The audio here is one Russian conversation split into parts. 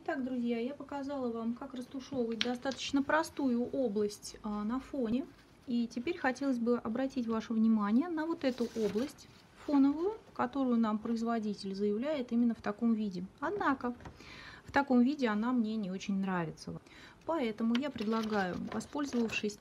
Итак, друзья, я показала вам, как растушевывать достаточно простую область на фоне. И теперь хотелось бы обратить ваше внимание на вот эту область фоновую, которую нам производитель заявляет именно в таком виде. Однако в таком виде она мне не очень нравится. Поэтому я предлагаю, воспользовавшись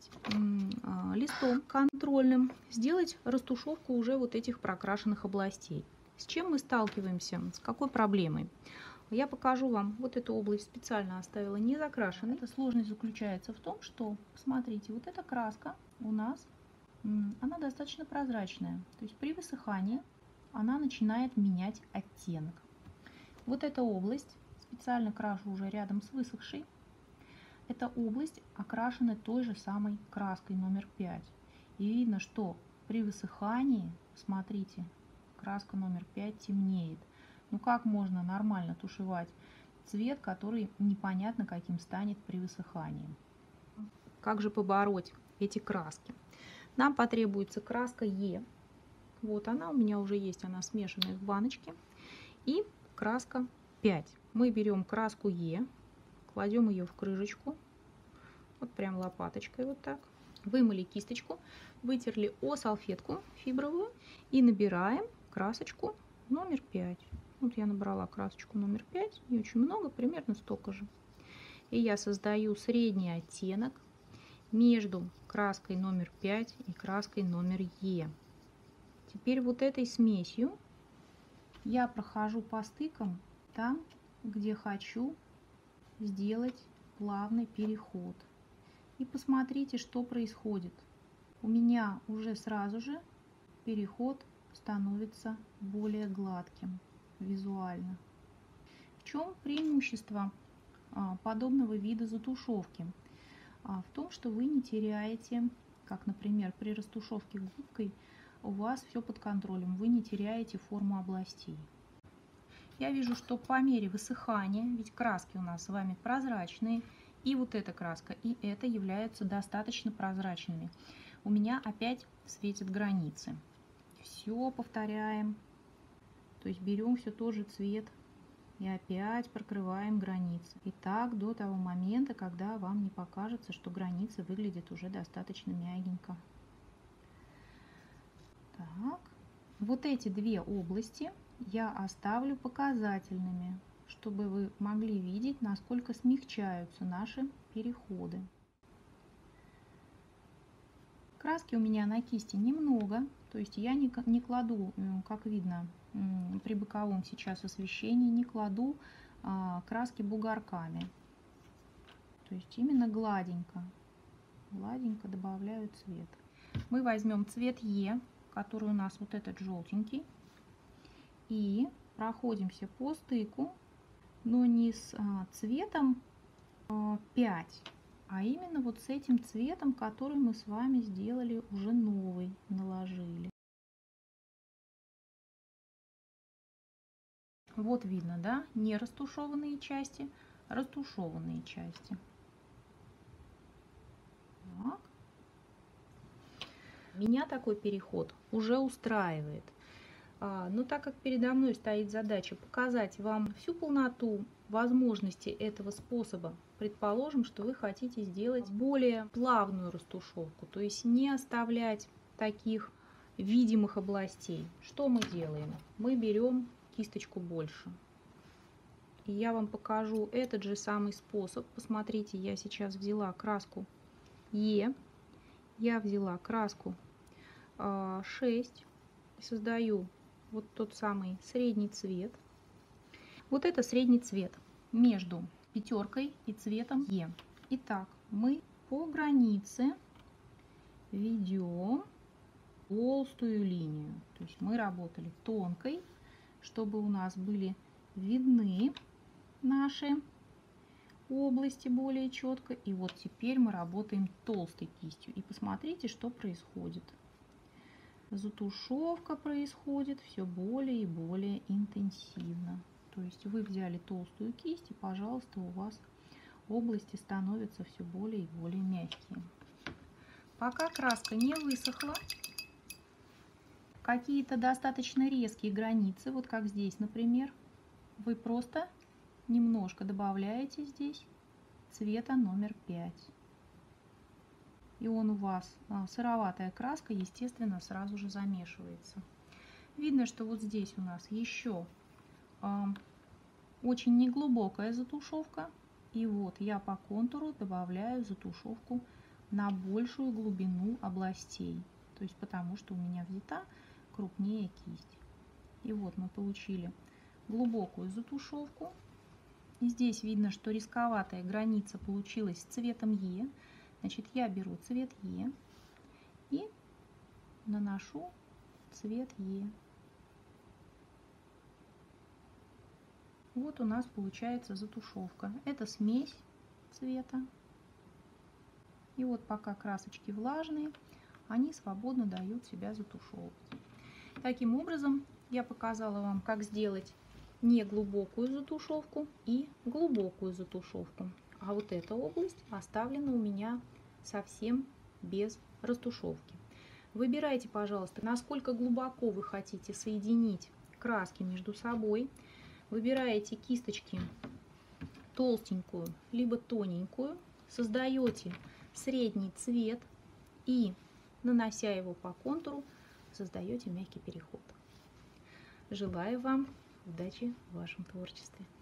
листом контрольным, сделать растушевку уже вот этих прокрашенных областей. С чем мы сталкиваемся? С какой проблемой? Я покажу вам вот эту область, специально оставила не закрашенной. Эта сложность заключается в том, что, смотрите, вот эта краска у нас, она достаточно прозрачная. То есть при высыхании она начинает менять оттенок. Вот эта область, специально крашу уже рядом с высохшей, эта область окрашена той же самой краской номер 5. И видно, что при высыхании, смотрите, краска номер 5 темнеет. Ну как можно нормально тушевать цвет, который непонятно каким станет при высыхании? Как же побороть эти краски? Нам потребуется краска Е. Вот она у меня уже есть, она смешанная в баночке. И краска 5. Мы берем краску Е, кладем ее в крышечку, вот прям лопаточкой вот так. Вымыли кисточку, вытерли о салфетку фибровую и набираем красочку номер 5. Вот я набрала красочку номер 5, не очень много, примерно столько же. И я создаю средний оттенок между краской номер 5 и краской номер Е. Теперь вот этой смесью я прохожу по стыкам там, где хочу сделать плавный переход. И посмотрите, что происходит. У меня уже сразу же переход становится более гладким визуально. В чем преимущество подобного вида затушевки? В том, что вы не теряете, как, например, при растушевке губкой, у вас все под контролем, вы не теряете форму областей. Я вижу, что по мере высыхания, ведь краски у нас с вами прозрачные, и вот эта краска, и это являются достаточно прозрачными. У меня опять светят границы. Все повторяем. То есть берем все тот же цвет и опять прокрываем границы. И так до того момента, когда вам не покажется, что границы выглядят уже достаточно мягенько. Так. Вот эти две области я оставлю показательными, чтобы вы могли видеть, насколько смягчаются наши переходы. Краски у меня на кисти немного, то есть я не кладу, как видно при боковом сейчас освещении, не кладу краски бугорками. То есть именно гладенько добавляю цвет. Мы возьмем цвет Е, который у нас вот этот желтенький, и проходимся по стыку, но не с цветом 5, а именно вот с этим цветом, который мы с вами сделали, уже новый, наложили. Вот видно, да, не растушеванные части, растушеванные части. Так. Меня такой переход уже устраивает. Но так как передо мной стоит задача показать вам всю полноту возможностей этого способа, предположим, что вы хотите сделать более плавную растушевку, то есть не оставлять таких видимых областей. Что мы делаем? Мы берем кисточку больше. И я вам покажу этот же самый способ. Посмотрите, я сейчас взяла краску Е, я взяла краску 6 и создаю вот тот самый средний цвет. Вот это средний цвет между пятеркой и цветом Е. Итак, мы по границе ведем толстую линию. То есть мы работали тонкой, чтобы у нас были видны наши области более четко. И вот теперь мы работаем толстой кистью. И посмотрите, что происходит. Затушевка происходит все более и более интенсивно. То есть вы взяли толстую кисть, и, пожалуйста, у вас области становятся все более и более мягкие. Пока краска не высохла, какие-то достаточно резкие границы, вот как здесь, например, вы просто немножко добавляете здесь цвета номер 5. И он у вас, сыроватая краска, естественно, сразу же замешивается. Видно, что вот здесь у нас еще очень неглубокая затушевка. И вот я по контуру добавляю затушевку на большую глубину областей. То есть потому что у меня взята крупнее кисть. И вот мы получили глубокую затушевку. И здесь видно, что рисковатая граница получилась цветом Е. Значит, я беру цвет Е и наношу цвет Е. Вот у нас получается затушевка. Это смесь цвета. И вот пока красочки влажные, они свободно дают себя затушевывать. Таким образом, я показала вам, как сделать неглубокую затушевку и глубокую затушевку. А вот эта область оставлена у меня совсем без растушевки. Выбирайте, пожалуйста, насколько глубоко вы хотите соединить краски между собой. Выбираете кисточки толстенькую либо тоненькую, создаете средний цвет и, нанося его по контуру, создаете мягкий переход. Желаю вам удачи в вашем творчестве.